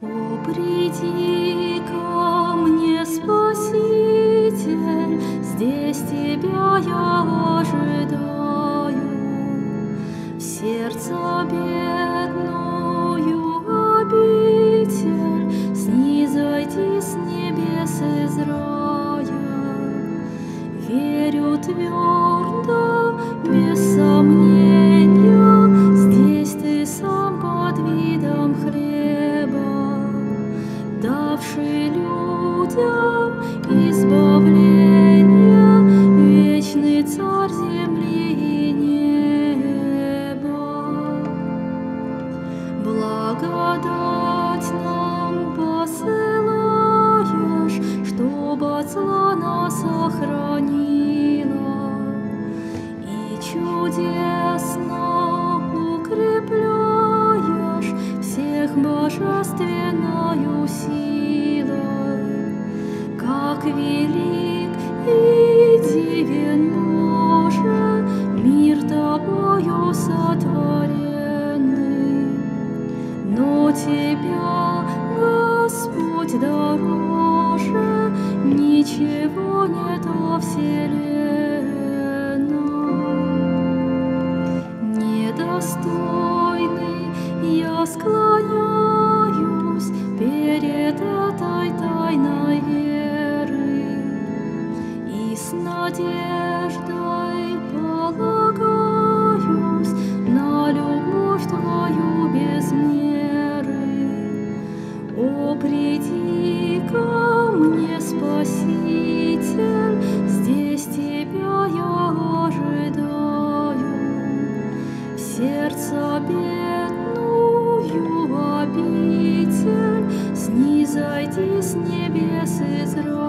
О, приди ко мне, Спаситель, здесь Тебя я ожидаю. В сердце бедную обитель снизойди с небес из рая. Верю твердо, без сомнения, здесь Ты сам под видом хлеба, давший людям избавление, вечный Царь земли и неба. Благодать нам посылаешь, чтоб от зла нас охранила, и чудесно укрепляешь всех божественною силой. Как велик и дивен, Боже, мир Тобою сотворенный, но Тебя, Господь, дороже ничего нет во вселенной. Недостойный я склоняюсь перед этой тайной веры и с надеждой полагаюсь на любовь Твою без меры. О, приди ко мне, Спаситель, здесь Тебя я ожидаю. В сердце бедную обитель снизойди с небес из рая.